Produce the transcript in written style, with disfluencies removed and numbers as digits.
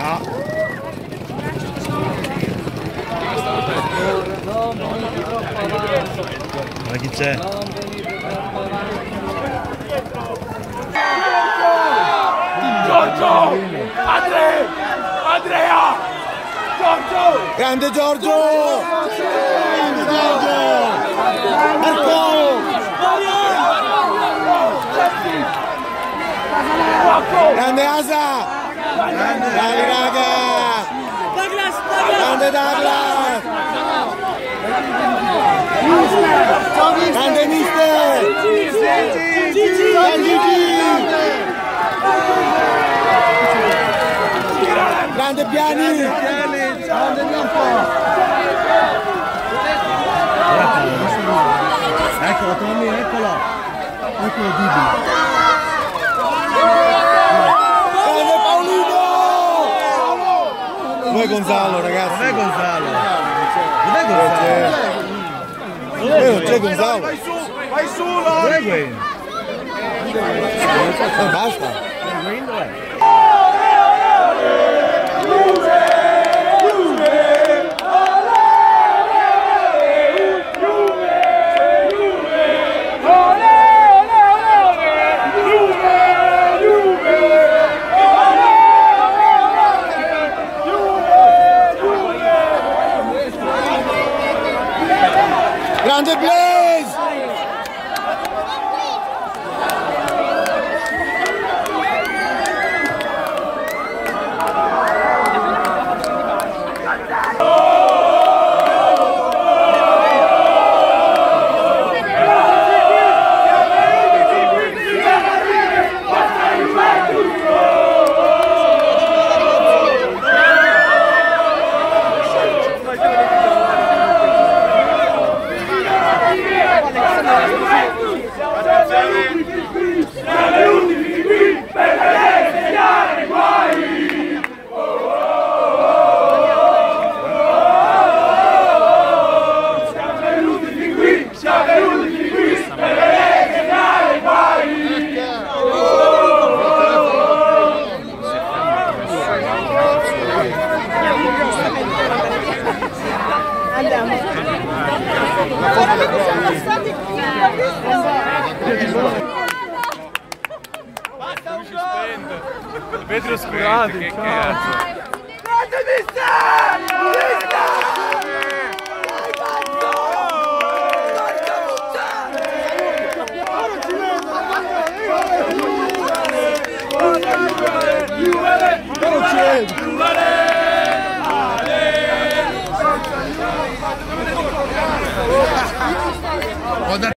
No. Ma chi c'è? Giorgio! Andrea! Giorgio! Grande Giorgio! Grande Giorgio! Marco! Grande Asa! Bravi raga! Grande Douglas! Grande mister! Grande Piani! Grande Niofo! Eccolo Tommy, eccolo! Eccolo Bibi! Grande Paolino! Dov'è Gonzalo ragazzi? Non è Gonzalo! Non è Gonzalo! Non c'è Gonzalo! Vai su, Non è Wayne! Basta! Wayne dov'è? Grande Blaze! Vetri oscurati, che cazzo! Grande mister!